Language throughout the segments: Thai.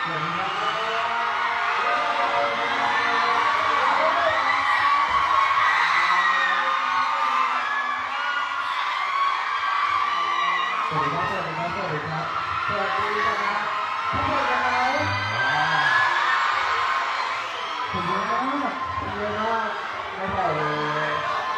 สวัสดีครับสวัสดีครับสวัสดีครับสวัสดีครับทุกคนนะครับผมเยอะมากเยอะมากไม่ไหวเลย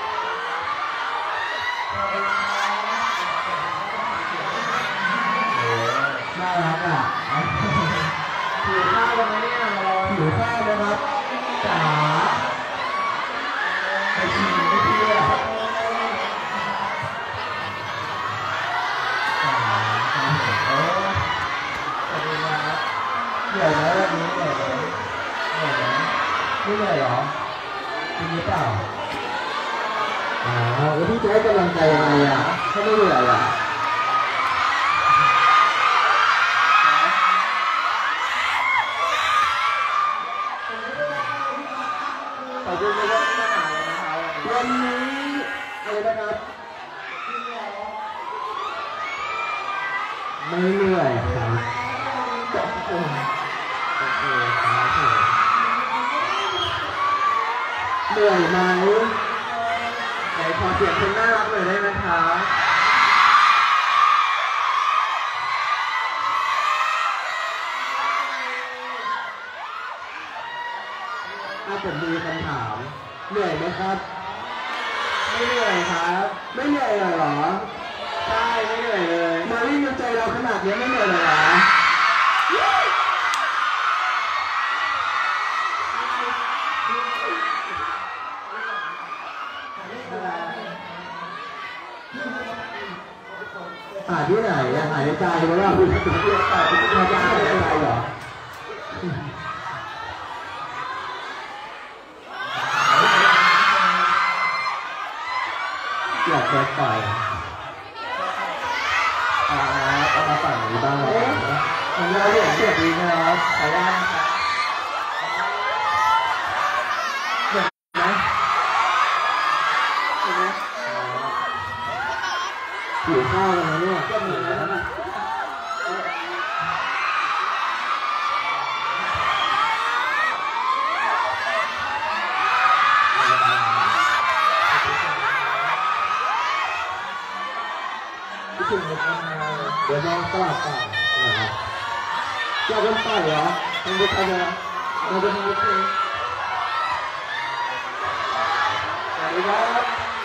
น่ารักอ่ะหิวข้าวกันไหมเนี่ยหิวข้าวนะครับจ๋าไปชิมไม่เที่ยวเหนื่อยไหมวันนี้เหนื่อยไหมเหนื่อยไหมไม่เหนื่อยหรอจริงหรือเปล่าแล้วพี่จะให้กำลังใจยังไงอ่ะถ้าไม่เหนื่อยอ่ะขอบคุณนะครับที่มาหาเลยนะครับวันนี้อะไรนะครับไม่เหนื่อยครับเหนื่อยไหมไหนขอเสียงคนน่ารักเลยได้ไหมคะผมมีคำถามเหนื่อยไหมครับไม่เหนื่อยครับไม่เหนื่อยเหรอใช่ไม่เหนื่อยเลยมาวิ่งในใจเราขนาดนี้ไม่เหนื่อยเลยเหรอหาที่ไหนอะหายในใจเพราะว่าคุณจะเรียกแต่คุณจะย้ายไปอะไรเหรออยากจะต่อยเอามาฝั่งนี้บ้างผมเราเรียกเสียดีนะครับขออนุญาตนะครับเห็นไหมเห็นไหมหิวข้าวกันนะเนี่ยก็มีนะเดี๋ยวเราสลับกันนะครับอยากเป็นไฟเหรอเป็นบุคคลเราเป็นบุคคลสวัสดีครับ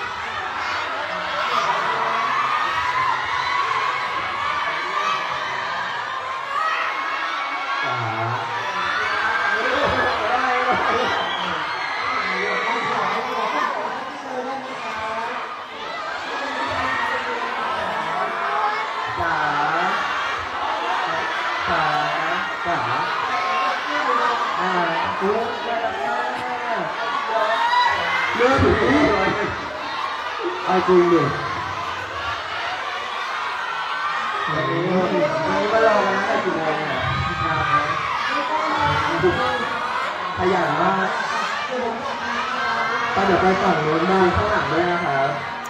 เลือดถึงที่เลยเอาจริงดิวันนี้มารอกันตั้งแต่กี่โมงเนี่ยนานไหมขยันมากตอนเดี๋ยวไปฝั่งนู้นบ้างข้างหลังด้วยนะครับ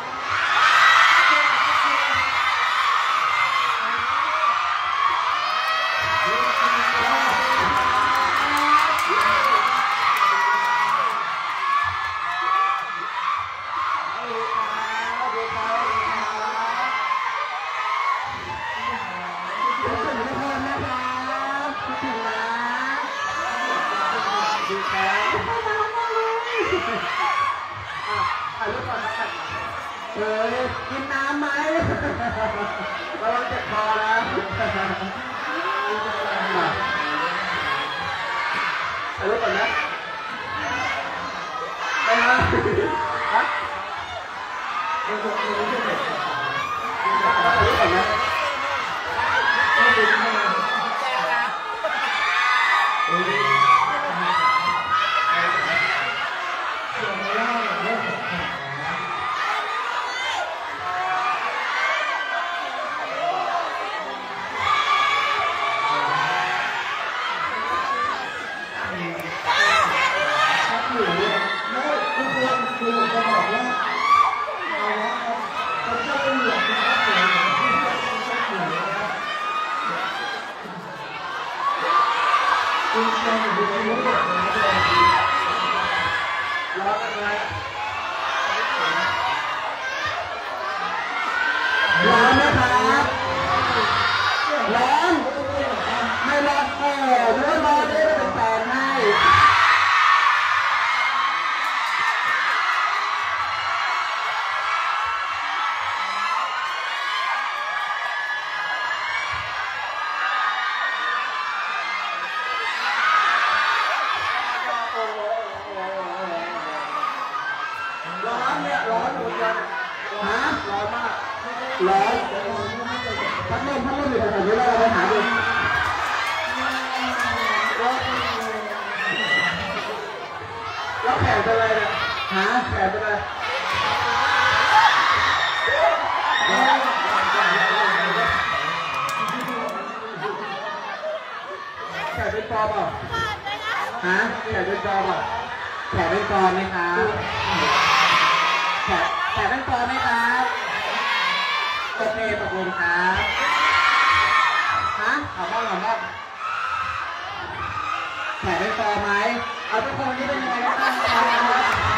กินน้ำไหมระวังเจ็บคอแล้วถ่ายรูปก่อนนะไปนะฮะถ่ายรูปก่อนนะร้อนอะไรร้อนไหมครับร้อนไม่ร้อนถ้าร้อนได้เป็นแฟนให้ร้อนเนี่ยร้อนเหมือนกันฮะร้อนมากร้อนพัดลมอยู่แถวๆนี้เราไปหาดูแล้วแขนเป็นอะไรเนี่ยฮะแขนเป็นอะไรแขนเป็นปอเปล่าฮะแขนเป็นปอเปล่าแขนเป็นปอไหมครับแขนเป็นปอไหมครับโอเคตกลงครับฮะถามบ้างแขนเป็นปอไหมเอาทุกคนที่เป็นยังไงบ้างครับ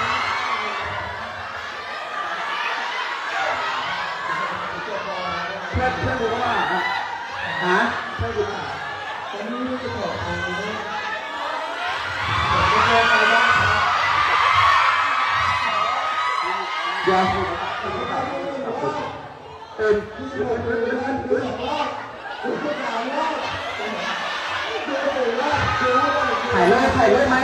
เพื่อนดูว่าฮะเพื่อนดูว่าตอนนี้จะบอกยาสูบถ่ายรูปไหม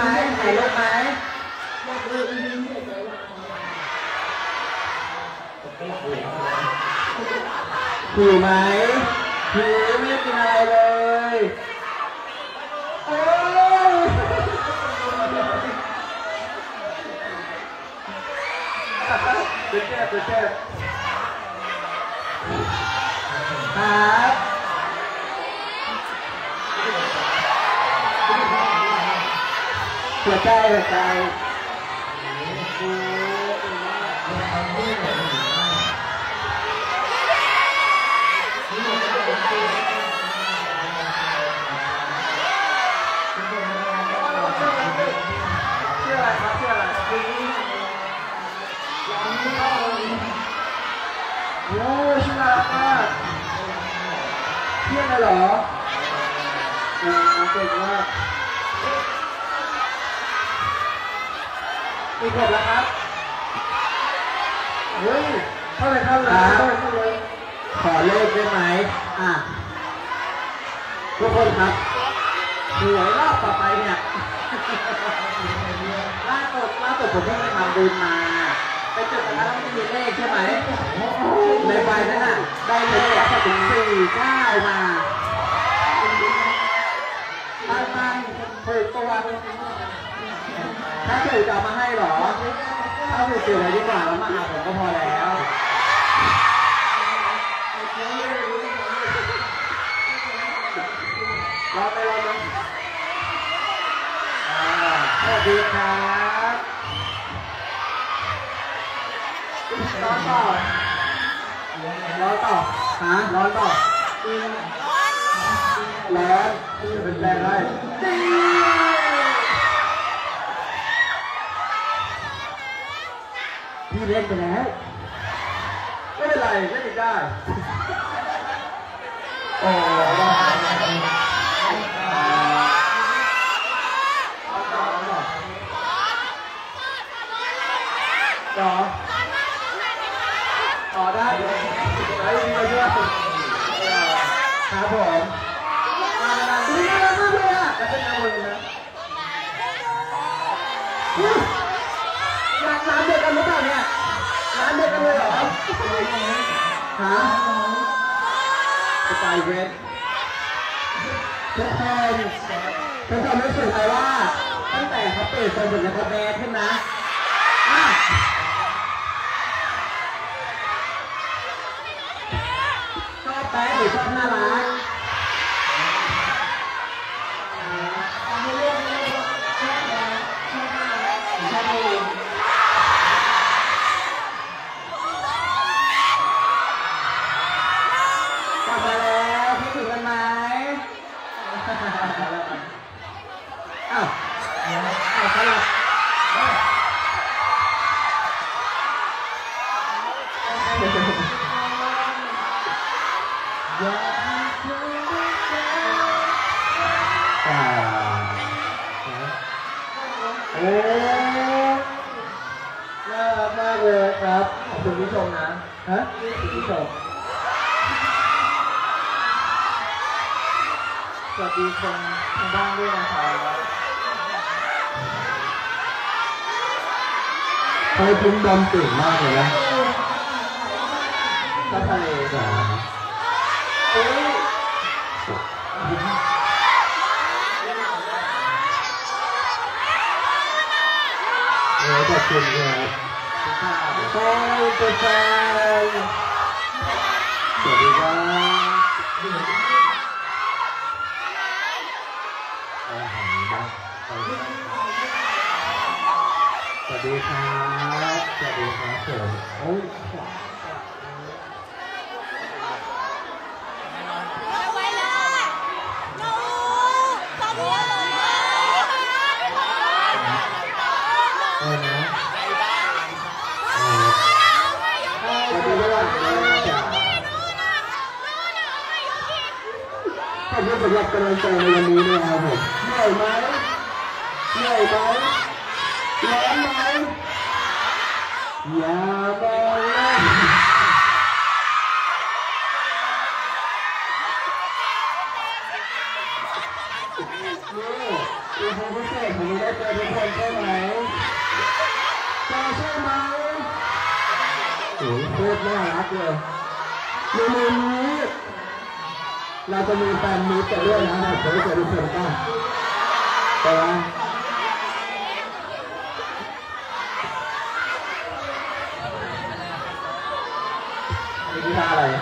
หิวไหมหิวไม่ได้กินอะไรเลยโอ้ยตื่นเต้นครับหัวใจชื่ออะไรครับชื่ออะไรโอ้ชื่ออะไรมากเที่ยงเลยเหรอเก่งมากอีกคนแล้วครับเฮ้ยเข้าเลยขอเลขได้ไหมทุกคนครับหวยรอบต่อไปเนี่ยล่าสุดผมเพิ่งไปทำบุญมาไปจุดประทัดแล้วมันจะมีเลขใช่ไหมในใบนั้นน่ะได้เลขถึง49มาตั้งถูกตัวถ้าถูกจะเอามาให้หรอถ้าถูกเสียไว้ดีกว่าแล้วมาหาผมก็พอแล้วรอไปสวัสดีครับร้อนต่อฮะร้อนเป็นแรงได้พี่เล่นไปแล้วไม่เป็นไรเล่นอีกได้โอ้ต่อได้ไอ้ดีมาช่วยครับผมดีมากเลยอ่ะจะเป็นอะไรนะร้านเด็กกันหรือเปล่าเนี่ยร้านเด็กกันเลยเหรอฮะสไตล์เวททุกคนรู้สึกไหมว่าตั้งแต่เขาเปิดโซนบนแล้วเขาแบกขึ้นนะชอบแบกหรือชอบน่ารักกลับมาแล้วคิดถึงกันไหมอ่าโอ้น่ารักมากเลยครับขอบคุณผู้ชมนะฮะคุณผู้ชมสวัสดีคนทางบ้านด้วยนะครับไปพุ่งดำตื่นมากเลยนะก็ทะเลจ้ะโอ้ยขอบคุณครับขอบคุณครับสวัสดีครับสวัสดีครับสวัสดีครับผมโอ้ยไว้เลยหนูตอนนี้เลยนะสวัสดีครับขอบคุณสำหรับกำลังใจในวันนี้นะครับผมเหนื่อยไหมเหนื่อยไหมร้อนไหมอย่ามองเล่นนี่คือความพิเศษของเราได้เจอทุกคนใช่ไหมใช่ไหมโอ้ยโคตรน่ารักเลยในวันนี้เราจะมีแฟนมีตกันด้วยนะผมจะเจอทุกคนกันแต่ว่านี่คือท่าอะไร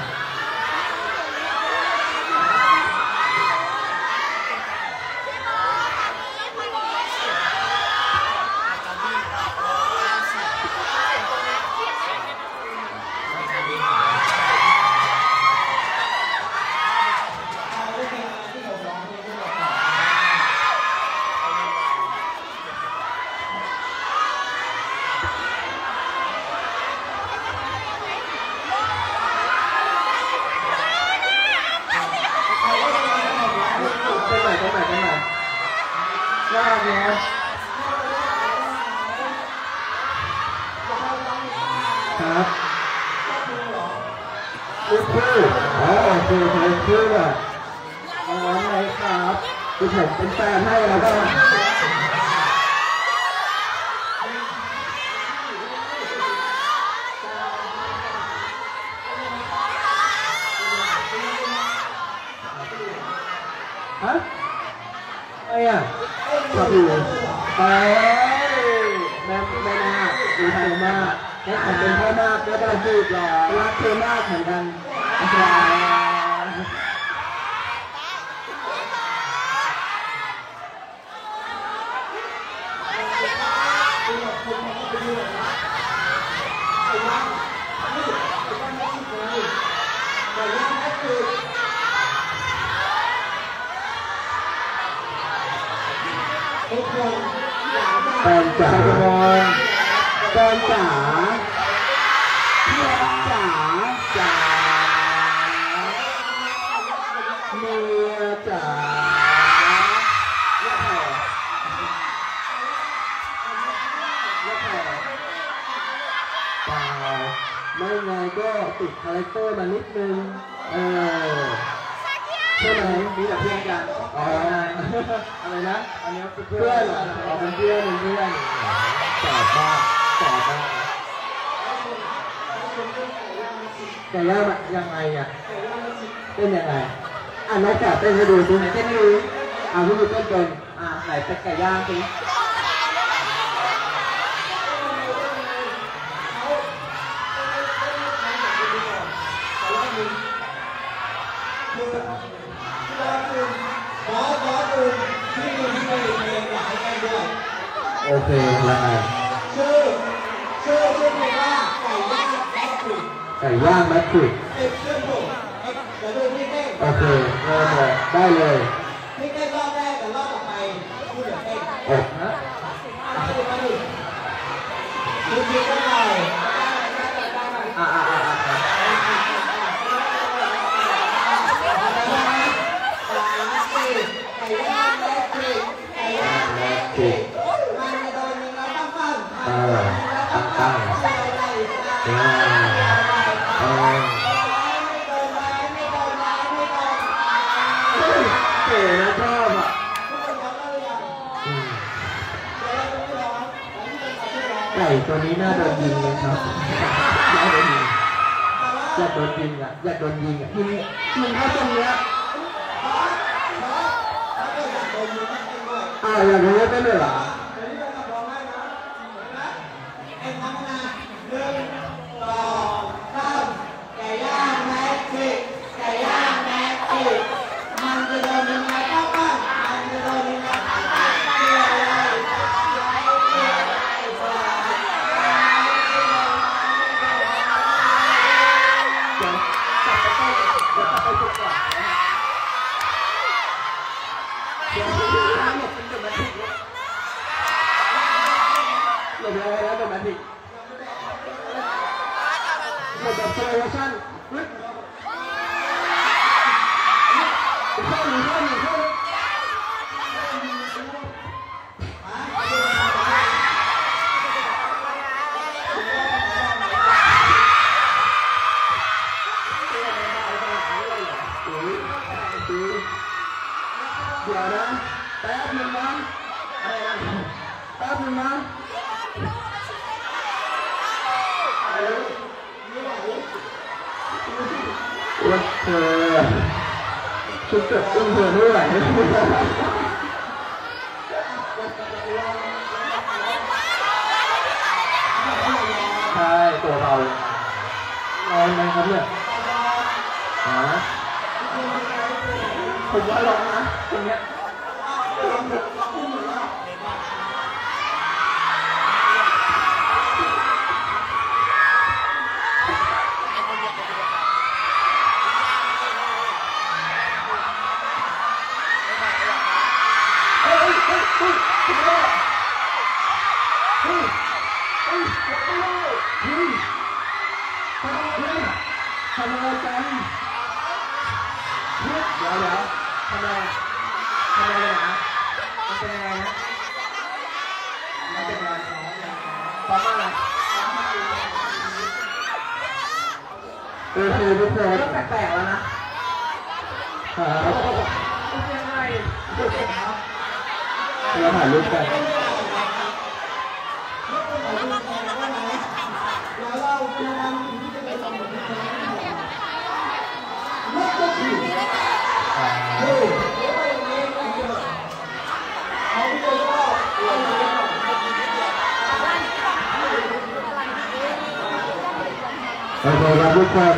ยากนะครับลูกคู่อ๋อโอเคใช้คู่อ่ะเอาไงครับคือผมเป็นแฟนให้แล้วก็ฮะอะไรอ่ะชอบอยู่ไปแม่นาดูเธอมากและขอบเป็นพ่อมากและก็จูบหล่อรักเธอมากเหมือนกันแฟนจ๋าแฟนจ๋าเมียจ๋าจ๋าเมียจ๋าเปล่าไม่ไงก็ติดคาแรคเตอร์มานิดนึงใช่ไหมมีแต่เพื่อนกันอ๋ออะไรนะอันนี้เพื่อนเราเป็นเพื่อนตอบบ้างแต่ย่ายังไงอ่ะเต้นยังไงน้องแกเต้นให้ดูสิเต้นให้ดูพี่ดูเต้นเป็นไหนเป็นไก่ย่างสิโอเคแล้วไงชื่อเพลงว่าไก่ย่างแมทริกโอเคได้เลยพี่เต้นรอบแรกแต่รอบต่อไปพูดเดี๋ยวเต้นโอ้ฮะคุณคิดว่าไง3 4 ย่างแม็กซิกไก่ย่างแม็กซิกมันจะโดนยิงแล้วตั้งตั้งเก๋นะชอบอ่ะไก่ตัวนี้น่าโดนยิงเลยครับอยากโดนยิงอ่ะอยากโดนยิงอ่ะยิงเข้าตรงเนี้ยอยากโดนเล่นได้เลยเหรอหลบอะไรแล้วเป็นแบบนี้หลบแบบโซลูชั่นเข้าหนีเข้าหนีเข้าเดี๋ยวนะแป๊บนึงนะแป๊บนึงนะว่าเธอชุดเกิดอุ้มเธอไม่ไหวใช่ตัวเราลอยไหมครับเนี่ยผมว่าลองนะตรงเนี้ยทำอะไรกันเดี๋ยวทำอะไรนะมันเป็นยังไงนะมันเป็นยังไงพร้อมอะไรคือทุกคนเริ่มแปลกๆแล้วนะครับยังไงเราถ่ายรูปกันโอเคครับทุกคน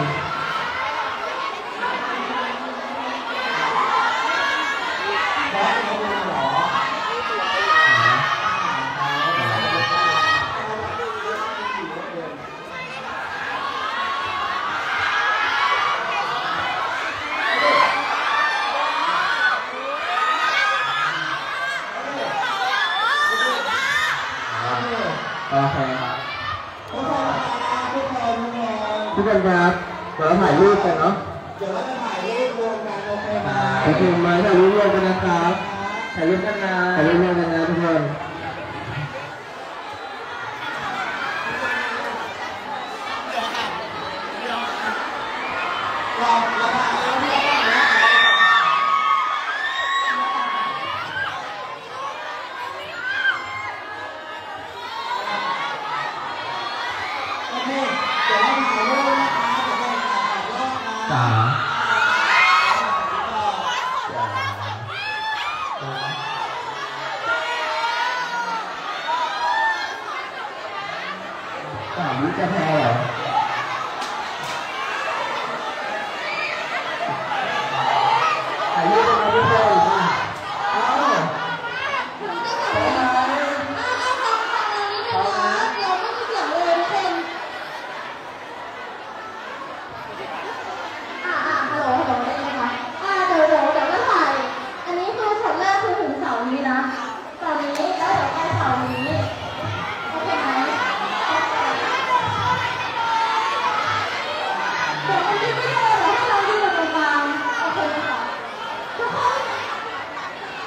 โอเคครับทุกคนครับเดี๋ยวเราถ่ายรูปกันเนาะเดี๋ยวเราจะถ่ายรูปรวมกันโอเคไหมโอเคไหมถ่ายรูปรวมกันนะครับถ่ายรูปกันนะถ่ายรูปรวมกันนะทุกคนนี่จะแพ้เหรอถ่ายรูปกันมาด้วยค่ะอ้าวเราไม่มีเสียงเลยทุกคนฮัลโหลได้ไหมคะเดี๋ยวก็ถ่ายอันนี้คือช็อตแรกคือถึงเสาร์นี้นะเสาร์นี้แล้วเดี๋ยวไปเสาร์นี้โอเคไหมเ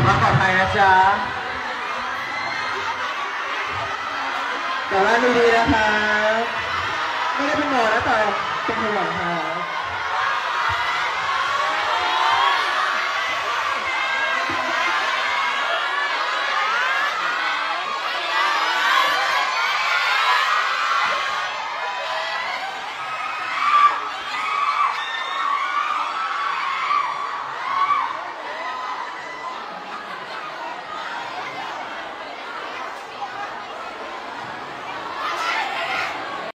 บ้านปลอดภัยนะจ๊ะกลับบ้านดีๆนะครับไม่ได้เป็นหมอนะแต่เป็นห่วงครับ